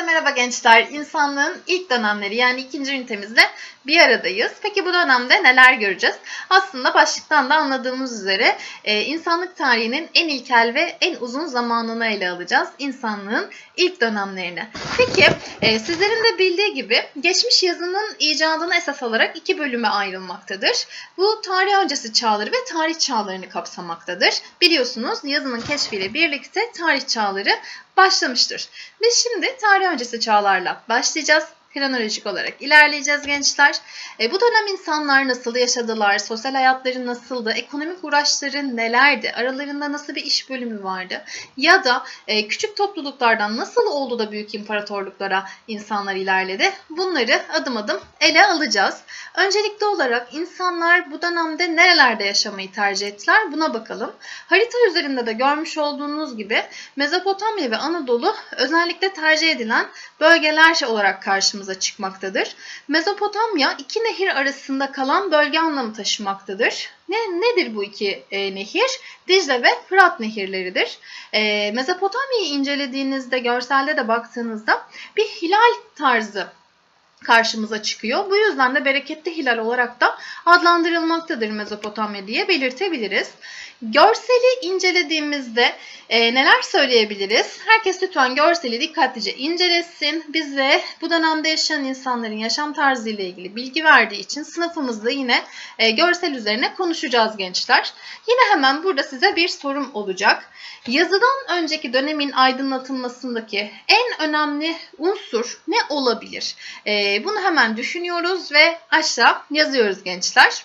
Merhaba gençler. İnsanlığın ilk dönemleri yani ikinci ünitemizde bir aradayız. Peki bu dönemde neler göreceğiz? Aslında başlıktan da anladığımız üzere insanlık tarihinin en ilkel ve en uzun zamanını ele alacağız. İnsanlığın ilk dönemlerini. Peki sizlerin de bildiği gibi geçmiş yazının icadını esas alarak iki bölüme ayrılmaktadır. Bu tarih öncesi çağları ve tarih çağlarını kapsamaktadır. Biliyorsunuz yazının keşfiyle birlikte tarih çağları başlamıştır. Biz şimdi tarih öncesi çağlarla başlayacağız. Kronolojik olarak ilerleyeceğiz gençler. Bu dönem insanlar nasıl yaşadılar, sosyal hayatları nasıldı, ekonomik uğraşları nelerdi, aralarında nasıl bir iş bölümü vardı ya da küçük topluluklardan nasıl oldu da büyük imparatorluklara insanlar ilerledi, bunları adım adım ele alacağız. Öncelikli olarak insanlar bu dönemde nerelerde yaşamayı tercih ettiler buna bakalım. Harita üzerinde de görmüş olduğunuz gibi Mezopotamya ve Anadolu özellikle tercih edilen bölgeler olarak karşımıza çıkmaktadır. Mezopotamya iki nehir arasında kalan bölge anlamı taşımaktadır. Nedir bu iki nehir? Dicle ve Fırat nehirleridir. Mezopotamya'yı incelediğinizde, görselde de baktığınızda bir hilal tarzı karşımıza çıkıyor. Bu yüzden de bereketli hilal olarak da adlandırılmaktadır Mezopotamya diye belirtebiliriz. Görseli incelediğimizde neler söyleyebiliriz? Herkes lütfen görseli dikkatlice incelesin. Bize bu dönemde yaşayan insanların yaşam tarzı ile ilgili bilgi verdiği için sınıfımızda yine görsel üzerine konuşacağız gençler. Yine hemen burada size bir sorum olacak. Yazıdan önceki dönemin aydınlatılmasındaki en önemli unsur ne olabilir? Bunu hemen düşünüyoruz ve aşağı yazıyoruz gençler.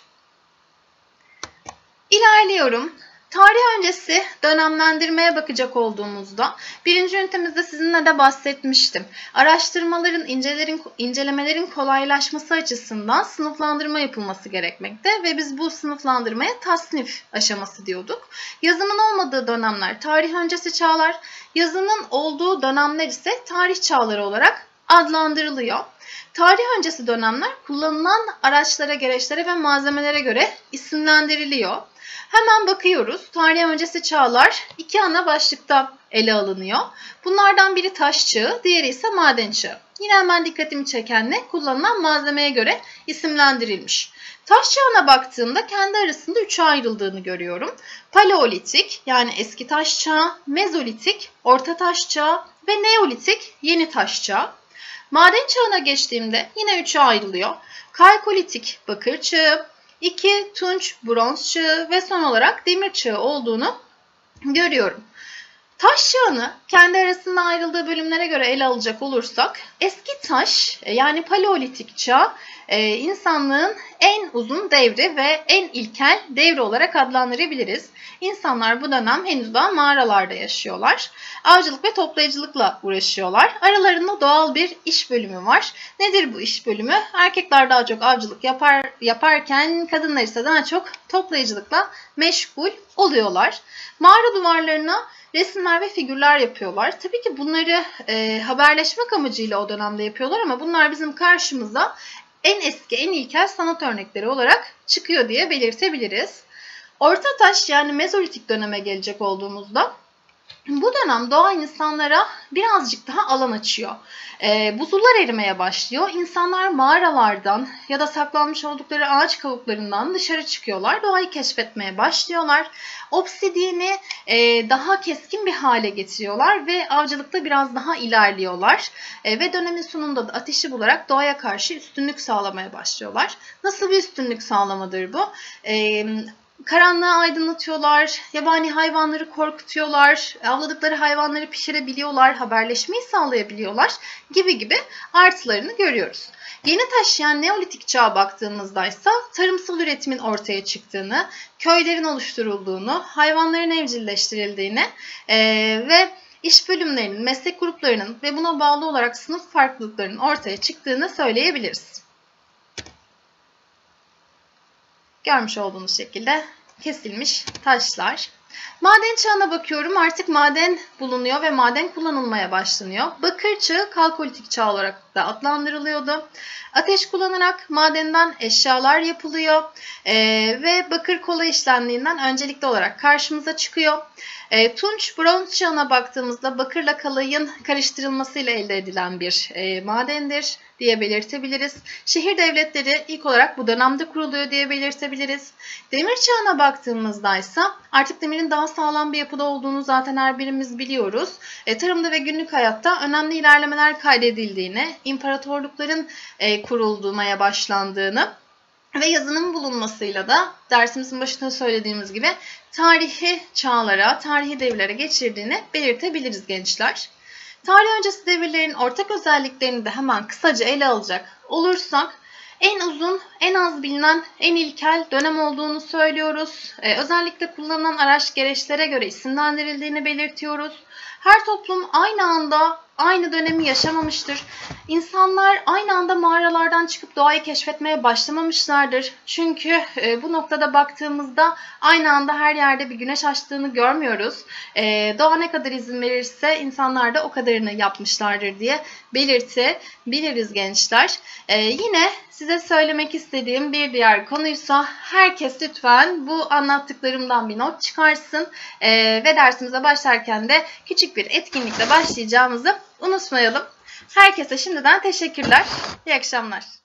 İlerliyorum. Tarih öncesi dönemlendirmeye bakacak olduğumuzda birinci ünitemizde sizinle de bahsetmiştim. Araştırmaların, incelemelerin kolaylaşması açısından sınıflandırma yapılması gerekmekte ve biz bu sınıflandırmaya tasnif aşaması diyorduk. Yazının olmadığı dönemler tarih öncesi çağlar, yazının olduğu dönemler ise tarih çağları olarak adlandırılıyor. Tarih öncesi dönemler kullanılan araçlara, gereçlere ve malzemelere göre isimlendiriliyor. Hemen bakıyoruz. Tarih öncesi çağlar iki ana başlıkta ele alınıyor. Bunlardan biri taş çağı, diğeri ise maden çağı. Yine hemen dikkatimi çeken ne? Kullanılan malzemeye göre isimlendirilmiş. Taş çağına baktığımda kendi arasında üçe ayrıldığını görüyorum. Paleolitik yani eski taş çağı, mezolitik, orta taş çağı ve neolitik yeni taş çağı. Maden çağına geçtiğimde yine üçe ayrılıyor. Kalkolitik bakır çağı, 2 tunç bronz çağı ve son olarak demir çağı olduğunu görüyorum. Taş çağını kendi arasında ayrıldığı bölümlere göre ele alacak olursak eski taş yani paleolitik çağ insanlığın en uzun devri ve en ilkel devri olarak adlandırabiliriz. İnsanlar bu dönem henüz daha mağaralarda yaşıyorlar. Avcılık ve toplayıcılıkla uğraşıyorlar. Aralarında doğal bir iş bölümü var. Nedir bu iş bölümü? Erkekler daha çok avcılık yaparken kadınlar ise daha çok toplayıcılıkla meşgul oluyorlar. Mağara duvarlarına resimler ve figürler yapıyorlar. Tabii ki bunları haberleşmek amacıyla o dönemde yapıyorlar ama bunlar bizim karşımıza en eski, en ilkel sanat örnekleri olarak çıkıyor diye belirtebiliriz. Orta taş yani mezolitik döneme gelecek olduğumuzda bu dönem doğa insanlara birazcık daha alan açıyor. Buzullar erimeye başlıyor. İnsanlar mağaralardan ya da saklanmış oldukları ağaç kavuklarından dışarı çıkıyorlar. Doğayı keşfetmeye başlıyorlar. Obsidiyeni daha keskin bir hale getiriyorlar ve avcılıkta biraz daha ilerliyorlar. Ve dönemin sonunda da ateşi bularak doğaya karşı üstünlük sağlamaya başlıyorlar. Nasıl bir üstünlük sağlamadır bu? Karanlığı aydınlatıyorlar, yabani hayvanları korkutuyorlar, avladıkları hayvanları pişirebiliyorlar, haberleşmeyi sağlayabiliyorlar gibi artılarını görüyoruz. Yeni taş yani neolitik çağa baktığımızda ise tarımsal üretimin ortaya çıktığını, köylerin oluşturulduğunu, hayvanların evcilleştirildiğini ve iş bölümlerinin, meslek gruplarının ve buna bağlı olarak sınıf farklılıklarının ortaya çıktığını söyleyebiliriz. Görmüş olduğunuz şekilde kesilmiş taşlar. Maden çağına bakıyorum. Artık maden bulunuyor ve maden kullanılmaya başlanıyor. Bakır çağı kalkolitik çağ olarak da adlandırılıyordu. Ateş kullanarak madenden eşyalar yapılıyor ve bakır kola işlemliğinden öncelikli olarak karşımıza çıkıyor. Tunç, bronz çağına baktığımızda bakırla kalayın karıştırılmasıyla elde edilen bir madendir diye belirtebiliriz. Şehir devletleri ilk olarak bu dönemde kuruluyor diye belirtebiliriz. Demir çağına baktığımızda ise artık demirin daha sağlam bir yapıda olduğunu zaten her birimiz biliyoruz. Tarımda ve günlük hayatta önemli ilerlemeler kaydedildiğini, imparatorlukların kurulmaya başlandığını ve yazının bulunmasıyla da dersimizin başında söylediğimiz gibi tarihi çağlara, tarihi devirlere geçirdiğini belirtebiliriz gençler. Tarih öncesi devirlerin ortak özelliklerini de hemen kısaca ele alacak olursak, en uzun, en az bilinen, en ilkel dönem olduğunu söylüyoruz. Özellikle kullanılan araç gereçlere göre isimlendirildiğini belirtiyoruz. Her toplum aynı anda aynı dönemi yaşamamıştır. İnsanlar aynı anda mağaralardan çıkıp doğayı keşfetmeye başlamamışlardır. Çünkü bu noktada baktığımızda aynı anda her yerde bir güneş açtığını görmüyoruz. Doğa ne kadar izin verirse insanlar da o kadarını yapmışlardır diye belirtebiliriz gençler. Yine size söylemek istediğim bir diğer konuysa herkes lütfen bu anlattıklarımdan bir not çıkarsın ve dersimize başlarken de küçük bir etkinlikle başlayacağımızı unutmayalım. Herkese şimdiden teşekkürler. İyi akşamlar.